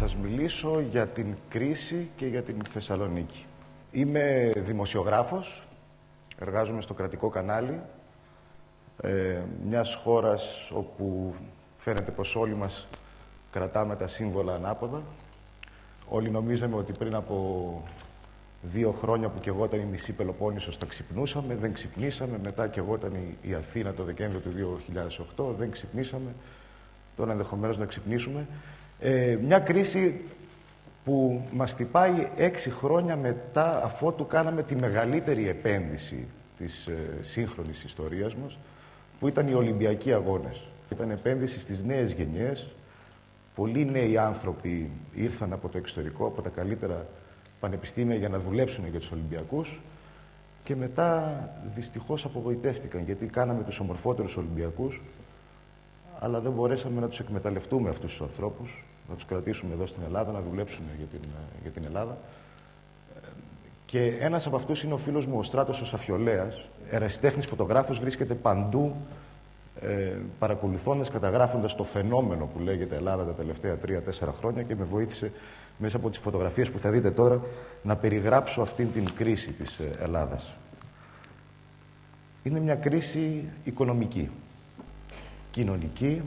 σας μιλήσω για την κρίση και για την Θεσσαλονίκη. Είμαι δημοσιογράφος, εργάζομαι στο κρατικό κανάλι μιας χώρας όπου φαίνεται πως όλοι μας κρατάμε τα σύμβολα ανάποδα. Όλοι νομίζαμε ότι πριν από 2 χρόνια που καιγόταν η μισή Πελοπόννησος θα ξυπνούσαμε, δεν ξυπνήσαμε. Μετά καιγόταν η Αθήνα το Δεκέμβριο του 2008, δεν ξυπνήσαμε. Τώρα ενδεχομένως να ξυπνήσουμε. Μια κρίση που μας τυπάει 6 χρόνια μετά, αφότου κάναμε τη μεγαλύτερη επένδυση της σύγχρονης ιστορίας μας, που ήταν οι Ολυμπιακοί Αγώνες. Ήταν επένδυση στις νέες γενιές. Πολλοί νέοι άνθρωποι ήρθαν από το εξωτερικό, από τα καλύτερα πανεπιστήμια για να δουλέψουν για τους Ολυμπιακούς και μετά δυστυχώς απογοητεύτηκαν, γιατί κάναμε τους ομορφότερους Ολυμπιακούς, αλλά δεν μπορέσαμε να τους εκμεταλλευτούμε αυτούς τους ανθρώπους, να τους κρατήσουμε εδώ στην Ελλάδα, να δουλέψουν για την Ελλάδα. Και ένας από αυτούς είναι ο φίλος μου, ο Στράτος ο Σαφιολέας, ερασιτέχνης φωτογράφος, βρίσκεται παντού, παρακολουθώντας, καταγράφοντας το φαινόμενο που λέγεται Ελλάδα τα τελευταία 3-4 χρόνια και με βοήθησε μέσα από τις φωτογραφίες που θα δείτε τώρα να περιγράψω αυτήν την κρίση της Ελλάδας. Είναι μια κρίση οικονομική, κοινωνική,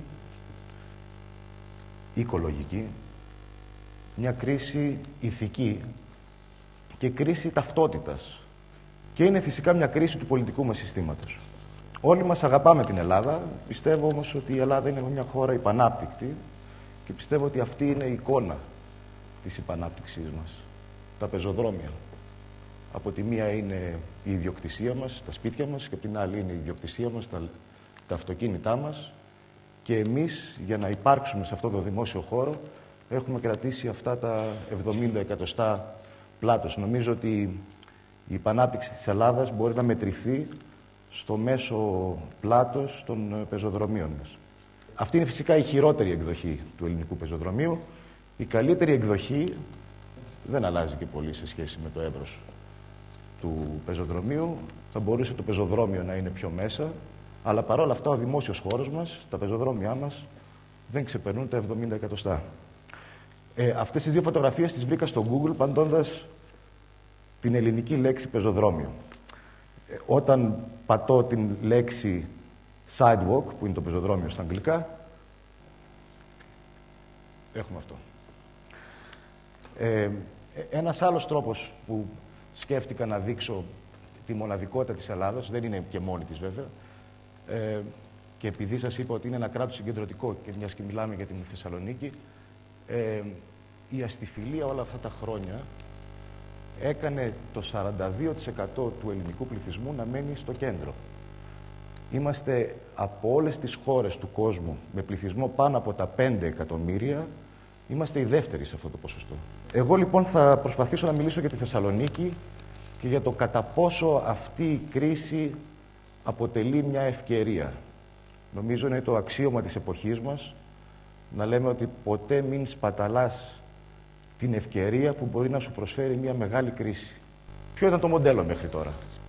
οικολογική, μια κρίση ηθική και κρίση ταυτότητας. Και είναι φυσικά μια κρίση του πολιτικού μας συστήματος. Όλοι μας αγαπάμε την Ελλάδα, πιστεύω όμως ότι η Ελλάδα είναι μια χώρα υπανάπτυκτη και πιστεύω ότι αυτή είναι η εικόνα της υπανάπτυξής μας. Τα πεζοδρόμια. Από τη μία είναι η ιδιοκτησία μας, τα σπίτια μας, και από την άλλη είναι η ιδιοκτησία μας, τα αυτοκίνητά μας, και εμείς για να υπάρξουμε σε αυτό το δημόσιο χώρο έχουμε κρατήσει αυτά τα 70 εκατοστά πλάτος. Νομίζω ότι η υπανάπτυξη της Ελλάδας μπορεί να μετρηθεί στο μέσο πλάτος των πεζοδρομίων μας. Αυτή είναι φυσικά η χειρότερη εκδοχή του ελληνικού πεζοδρομίου. Η καλύτερη εκδοχή δεν αλλάζει και πολύ σε σχέση με το εύρος του πεζοδρομίου. Θα μπορούσε το πεζοδρόμιο να είναι πιο μέσα, αλλά παρόλα αυτά ο δημόσιος χώρος μας, τα πεζοδρόμια μας, δεν ξεπερνούν τα 70 εκατοστά. Αυτές τις 2 φωτογραφίες τις βρήκα στο Google παντώντας την ελληνική λέξη πεζοδρόμιο. Όταν πατώ την λέξη sidewalk, που είναι το πεζοδρόμιο στα αγγλικά, έχουμε αυτό. Ένας άλλος τρόπος που σκέφτηκα να δείξω τη μοναδικότητα της Ελλάδας, δεν είναι και μόνη της βέβαια, και επειδή σας είπα ότι είναι ένα κράτος συγκεντρωτικό και μιας και μιλάμε για την Θεσσαλονίκη, η αστιφιλία όλα αυτά τα χρόνια έκανε το 42% του ελληνικού πληθυσμού να μένει στο κέντρο. Είμαστε από όλες τις χώρες του κόσμου με πληθυσμό πάνω από τα 5 εκατομμύρια, είμαστε οι δεύτεροι σε αυτό το ποσοστό. Εγώ λοιπόν θα προσπαθήσω να μιλήσω για τη Θεσσαλονίκη και για το κατά πόσο αυτή η κρίση αποτελεί μια ευκαιρία. Νομίζω είναι το αξίωμα της εποχής μας να λέμε ότι ποτέ μην σπαταλάς την ευκαιρία που μπορεί να σου προσφέρει μια μεγάλη κρίση. Ποιο ήταν το μοντέλο μέχρι τώρα?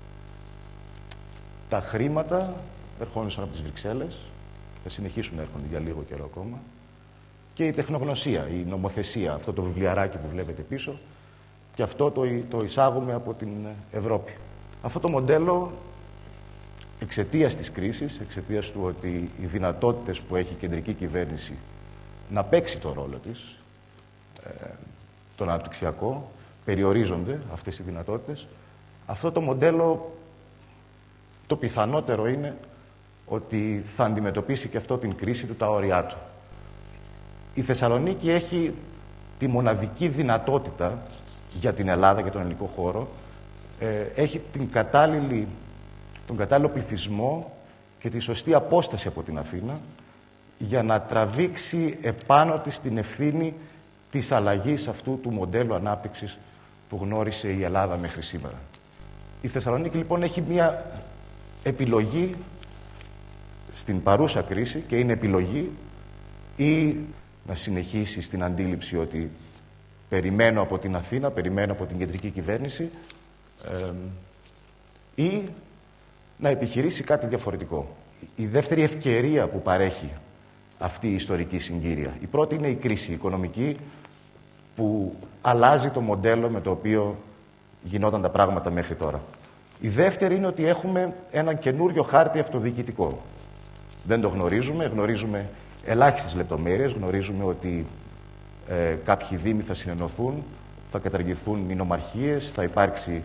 Τα χρήματα ερχόντουσαν από τις Βρυξέλλες, θα συνεχίσουν να έρχονται για λίγο καιρό ακόμα, και η τεχνογνωσία, η νομοθεσία, αυτό το βιβλιαράκι που βλέπετε πίσω, και αυτό το εισάγουμε από την Ευρώπη. Αυτό το μοντέλο, εξαιτίας της κρίσης, εξαιτίας του ότι οι δυνατότητες που έχει η κεντρική κυβέρνηση να παίξει το ρόλο της, τον αναπτυξιακό, περιορίζονται αυτές οι δυνατότητες. Αυτό το μοντέλο, το πιθανότερο είναι ότι θα αντιμετωπίσει και αυτό την κρίση του, τα όρια του. Η Θεσσαλονίκη έχει τη μοναδική δυνατότητα για την Ελλάδα, για τον ελληνικό χώρο, έχει τον κατάλληλο πληθυσμό και τη σωστή απόσταση από την Αθήνα για να τραβήξει επάνω της την ευθύνη της αλλαγής αυτού του μοντέλου ανάπτυξης που γνώρισε η Ελλάδα μέχρι σήμερα. Η Θεσσαλονίκη λοιπόν έχει μία επιλογή στην παρούσα κρίση, και είναι επιλογή ή να συνεχίσει στην αντίληψη ότι περιμένω από την Αθήνα, περιμένω από την κεντρική κυβέρνηση, ή να επιχειρήσει κάτι διαφορετικό. Η δεύτερη ευκαιρία που παρέχει αυτή η ιστορική συγκύρια. Η πρώτη είναι η κρίση οικονομική, που αλλάζει το μοντέλο με το οποίο γινόταν τα πράγματα μέχρι τώρα. Η δεύτερη είναι ότι έχουμε ένα καινούριο χάρτη αυτοδιοικητικό. Δεν το γνωρίζουμε, γνωρίζουμε ελάχιστες λεπτομέρειες, γνωρίζουμε ότι κάποιοι δήμοι θα συνενωθούν, θα καταργηθούν οι νομαρχίες, θα υπάρξει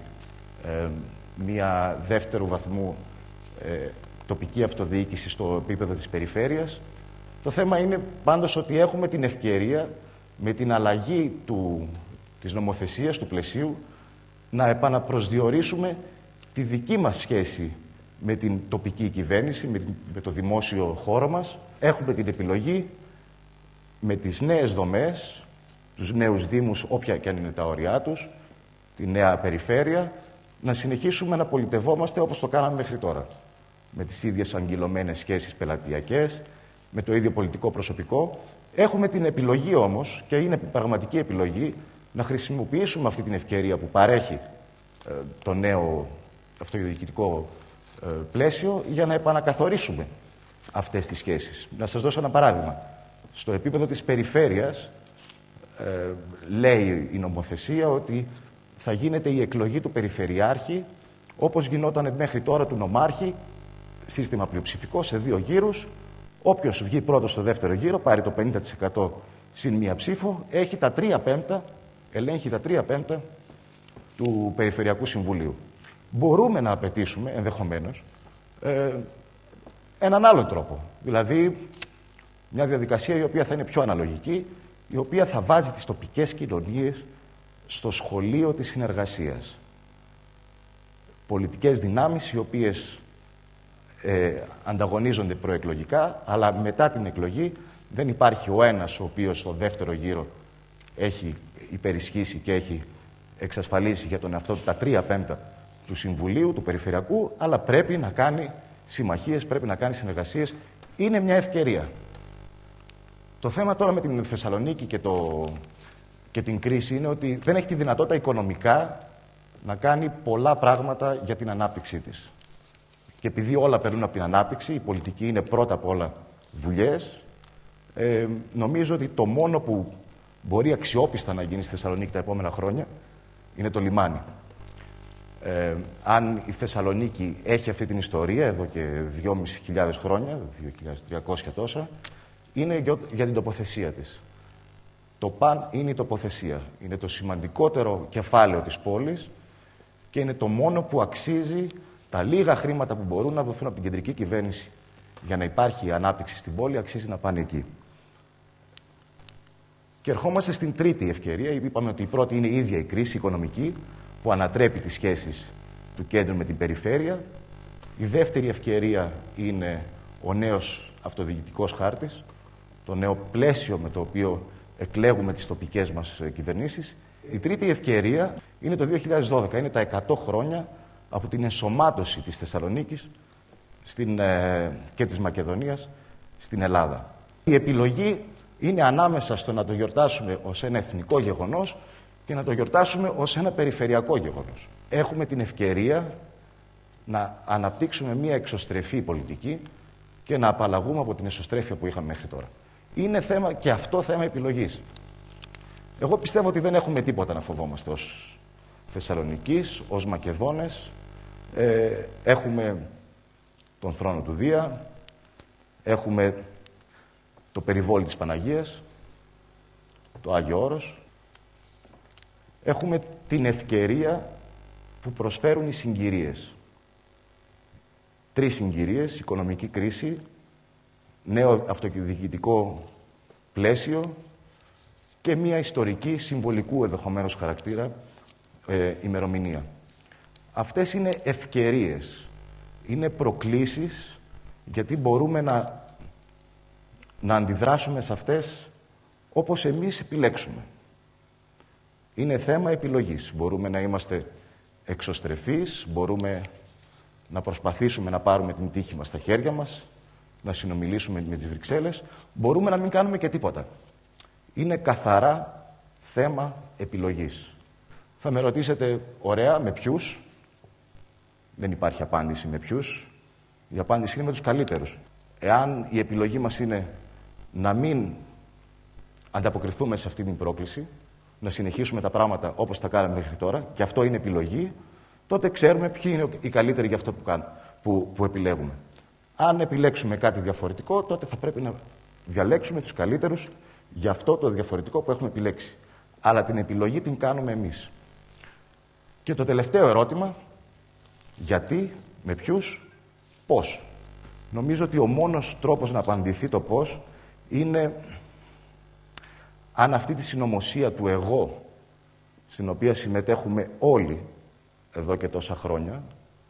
μια δεύτερου βαθμού τοπική αυτοδιοίκηση στο επίπεδο της περιφέρειας. Το θέμα είναι πάντως ότι έχουμε την ευκαιρία με την αλλαγή της νομοθεσίας, του πλαισίου, να επαναπροσδιορίσουμε τη δική μας σχέση με την τοπική κυβέρνηση, με το δημόσιο χώρο μας. Έχουμε την επιλογή με τις νέες δομές, τους νέους δήμους, όποια και αν είναι τα όρια τους, τη νέα περιφέρεια, να συνεχίσουμε να πολιτευόμαστε όπως το κάναμε μέχρι τώρα. Με τις ίδιες αγκυλωμένες σχέσεις πελατειακές, με το ίδιο πολιτικό προσωπικό. Έχουμε την επιλογή όμως, και είναι πραγματική επιλογή, να χρησιμοποιήσουμε αυτή την ευκαιρία που παρέχει το νέο αυτοδιοικητικό πλαίσιο για να επανακαθορίσουμε αυτές τις σχέσεις. Να σας δώσω ένα παράδειγμα. Στο επίπεδο της περιφέρειας λέει η νομοθεσία ότι θα γίνεται η εκλογή του περιφερειάρχη όπως γινόταν μέχρι τώρα του νομάρχη, σύστημα πλειοψηφικό σε 2 γύρους. Όποιος βγει πρώτος στο δεύτερο γύρο, πάρει το 50% συν μία ψήφο, έχει τα 3/5, ελέγχει τα 3/5 του Περιφερειακού Συμβουλίου. Μπορούμε να απαιτήσουμε, ενδεχομένως, έναν άλλο τρόπο. Δηλαδή, μια διαδικασία η οποία θα είναι πιο αναλογική, η οποία θα βάζει τις τοπικές κοινωνίες στο σχολείο της συνεργασίας. Πολιτικές δυνάμεις οι οποίες ανταγωνίζονται προεκλογικά, αλλά μετά την εκλογή δεν υπάρχει ο ένας ο οποίος στο δεύτερο γύρο έχει υπερισχύσει και έχει εξασφαλίσει για τον εαυτό του τα 3/5 του Συμβουλίου, του Περιφερειακού, αλλά πρέπει να κάνει συμμαχίες, πρέπει να κάνει συνεργασίες. Είναι μια ευκαιρία. Το θέμα τώρα με την Θεσσαλονίκη και την κρίση είναι ότι δεν έχει τη δυνατότητα οικονομικά να κάνει πολλά πράγματα για την ανάπτυξή της. Και επειδή όλα περνούν από την ανάπτυξη, η πολιτική είναι πρώτα απ' όλα δουλειές, νομίζω ότι το μόνο που μπορεί αξιόπιστα να γίνει στη Θεσσαλονίκη τα επόμενα χρόνια είναι το λιμάνι. Αν η Θεσσαλονίκη έχει αυτή την ιστορία εδώ και 2.500 χρόνια, 2.300 τόσα, είναι για την τοποθεσία της. Το παν είναι η τοποθεσία. Είναι το σημαντικότερο κεφάλαιο της πόλης και είναι το μόνο που αξίζει τα λίγα χρήματα που μπορούν να δοθούν από την κεντρική κυβέρνηση για να υπάρχει ανάπτυξη στην πόλη, αξίζει να πάνε εκεί. Και ερχόμαστε στην τρίτη ευκαιρία. Είπαμε ότι η πρώτη είναι η ίδια η κρίση οικονομική που ανατρέπει τις σχέσεις του κέντρου με την περιφέρεια. Η δεύτερη ευκαιρία είναι ο νέος αυτοδιοικητικός χάρτης, το νέο πλαίσιο με το οποίο εκλέγουμε τις τοπικές μας κυβερνήσεις. Η τρίτη ευκαιρία είναι το 2012, είναι τα 100 χρόνια από την ενσωμάτωση της Θεσσαλονίκης και της Μακεδονίας στην Ελλάδα. Η επιλογή είναι ανάμεσα στο να το γιορτάσουμε ως ένα εθνικό γεγονός και να το γιορτάσουμε ως ένα περιφερειακό γεγονός. Έχουμε την ευκαιρία να αναπτύξουμε μια εξωστρεφή πολιτική και να απαλλαγούμε από την εσωστρέφεια που είχαμε μέχρι τώρα. Είναι και αυτό θέμα επιλογής. Εγώ πιστεύω ότι δεν έχουμε τίποτα να φοβόμαστε ως Θεσσαλονικείς, ως Μακεδόνες. Έχουμε τον θρόνο του Δία, έχουμε το περιβόλι της Παναγίας, το Άγιο Όρος. Έχουμε την ευκαιρία που προσφέρουν οι συγκυρίες. 3 συγκυρίες, οικονομική κρίση, νέο αυτοδιοικητικό πλαίσιο και μια ιστορική, συμβολικού ενδεχομένως χαρακτήρα ημερομηνία. Αυτές είναι ευκαιρίες, είναι προκλήσεις, γιατί μπορούμε να αντιδράσουμε σε αυτές όπως εμείς επιλέξουμε. Είναι θέμα επιλογής. Μπορούμε να είμαστε εξωστρεφείς, μπορούμε να προσπαθήσουμε να πάρουμε την τύχη μας στα χέρια μας, να συνομιλήσουμε με τις Βρυξέλλες, μπορούμε να μην κάνουμε και τίποτα. Είναι καθαρά θέμα επιλογής. Θα με ρωτήσετε, ωραία, με ποιους? Δεν υπάρχει απάντηση με ποιους. Η απάντηση είναι με τους καλύτερους. Εάν η επιλογή μας είναι να μην ανταποκριθούμε σε αυτή την πρόκληση, να συνεχίσουμε τα πράγματα όπως τα κάναμε μέχρι τώρα, και αυτό είναι επιλογή, τότε ξέρουμε ποιοι είναι οι καλύτεροι για αυτό που επιλέγουμε. Αν επιλέξουμε κάτι διαφορετικό, τότε θα πρέπει να διαλέξουμε τους καλύτερους για αυτό το διαφορετικό που έχουμε επιλέξει. Αλλά την επιλογή την κάνουμε εμείς. Και το τελευταίο ερώτημα, γιατί, με ποιους, πώς. Νομίζω ότι ο μόνος τρόπος να απαντηθεί το πώς είναι αν αυτή τη συνωμοσία του εγώ, στην οποία συμμετέχουμε όλοι εδώ και τόσα χρόνια,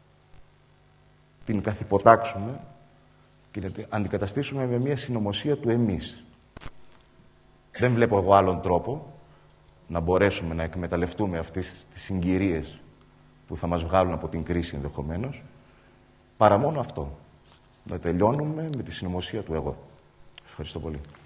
την καθυποτάξουμε και την αντικαταστήσουμε με μια συνωμοσία του εμείς. Δεν βλέπω εγώ άλλον τρόπο να μπορέσουμε να εκμεταλλευτούμε αυτές τις συγκυρίες που θα μας βγάλουν από την κρίση ενδεχομένως, παρά μόνο αυτό. Να τελειώνουμε με τη συνωμοσία του εγώ. Ευχαριστώ πολύ.